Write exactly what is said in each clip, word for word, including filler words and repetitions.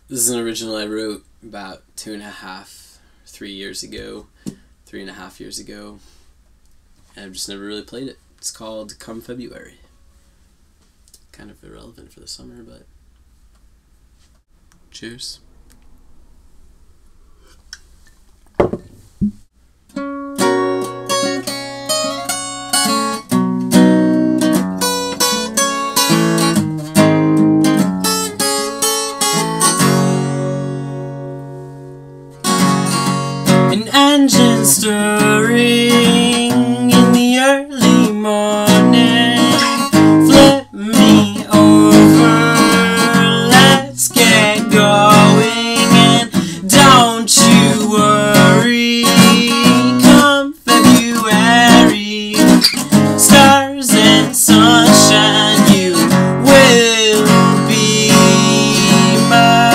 This is an original I wrote about two and a half, three years ago, three and a half years ago, and I've just never really played it. It's called Come February. Kind of irrelevant for the summer, but cheers. An engine stirring in the early morning. Flip me over, let's get going, and don't you worry. Come February, stars and sunshine, you will be mine.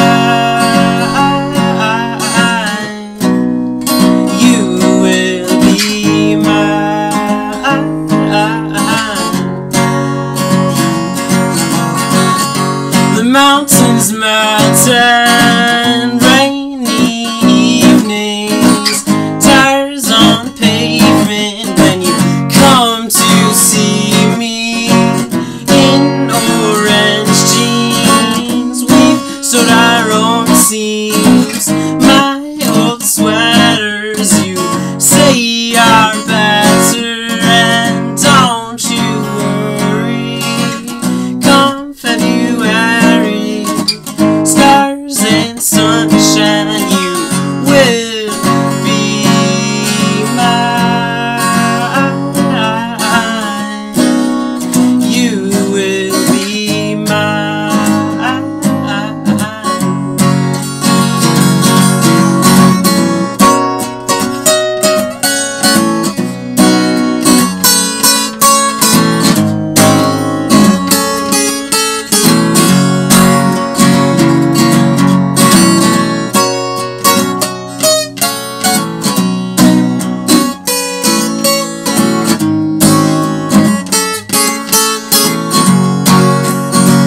Mountains melt and rainy evenings, tires on pavement when you come to see me in orange jeans. We've sewed our own seams, my old sweaters you say are better, and don't you worry. Come February, stars and sunshine, you will be mine. You will be mine.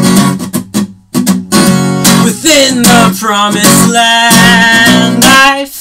Within the promised land, I